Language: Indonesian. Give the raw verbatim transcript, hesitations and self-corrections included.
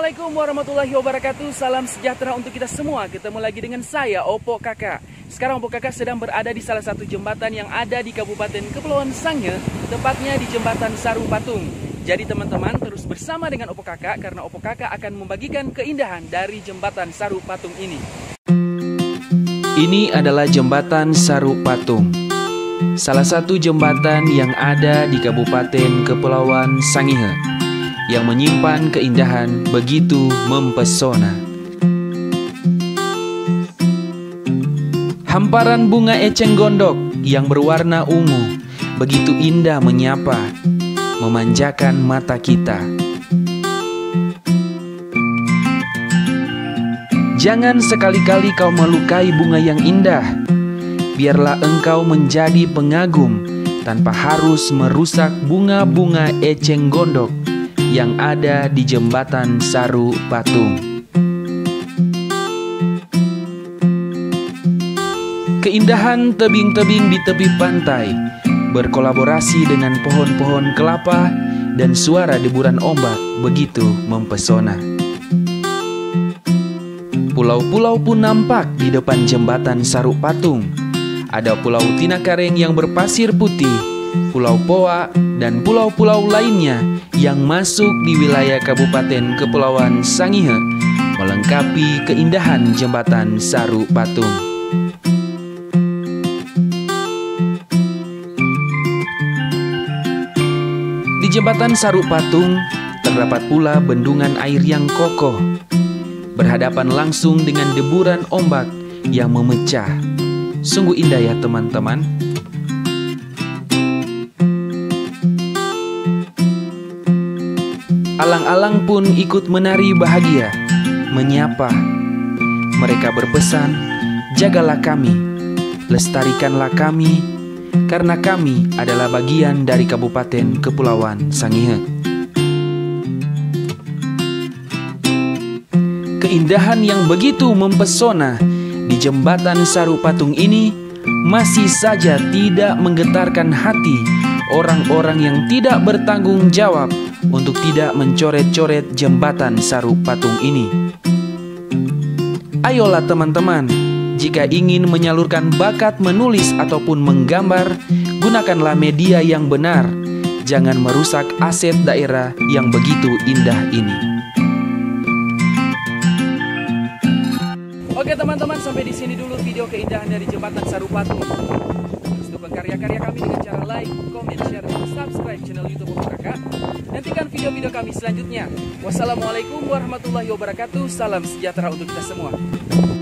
Assalamualaikum warahmatullahi wabarakatuh. Salam sejahtera untuk kita semua. Ketemu lagi dengan saya, Opo Kakak. Sekarang Opo Kakak sedang berada di salah satu jembatan yang ada di Kabupaten Kepulauan Sangihe, tepatnya di Jembatan Saru Patung. Jadi teman-teman terus bersama dengan Opo Kakak karena Opo Kakak akan membagikan keindahan dari Jembatan Saru Patung ini. Ini adalah Jembatan Saru Patung, salah satu jembatan yang ada di Kabupaten Kepulauan Sangihe, yang menyimpan keindahan begitu mempesona. Hamparan bunga eceng gondok yang berwarna ungu begitu indah menyapa, memanjakan mata kita. Jangan sekali-kali kau melukai bunga yang indah. Biarlah engkau menjadi pengagum tanpa harus merusak bunga-bunga eceng gondok yang ada di Jembatan Saru Patung. Keindahan tebing-tebing di tepi pantai berkolaborasi dengan pohon-pohon kelapa dan suara deburan ombak begitu mempesona. Pulau-pulau pun nampak di depan Jembatan Saru Patung. Ada Pulau Tinakareng yang berpasir putih, Pulau Poa, dan pulau-pulau lainnya yang masuk di wilayah Kabupaten Kepulauan Sangihe, melengkapi keindahan Jembatan Saru Patung. Di Jembatan Saru Patung terdapat pula bendungan air yang kokoh, berhadapan langsung dengan deburan ombak yang memecah. Sungguh indah ya teman-teman. Alang-alang pun ikut menari bahagia, menyapa. Mereka berpesan, jagalah kami, lestarikanlah kami, karena kami adalah bagian dari Kabupaten Kepulauan Sangihe. Keindahan yang begitu mempesona di Jembatan Saru Patung ini masih saja tidak menggetarkan hati orang-orang yang tidak bertanggung jawab untuk tidak mencoret-coret Jembatan Saru Patung ini. Ayolah teman-teman, jika ingin menyalurkan bakat menulis ataupun menggambar, gunakanlah media yang benar. Jangan merusak aset daerah yang begitu indah ini. Oke teman-teman, sampai di sini dulu video keindahan dari Jembatan Saru Patung. Terus dukung karya-karya kami dengan cara like, comment, share, dan subscribe channel YouTube Opo Kakak. Nantikan video-video kami selanjutnya. Wassalamualaikum warahmatullahi wabarakatuh. Salam sejahtera untuk kita semua.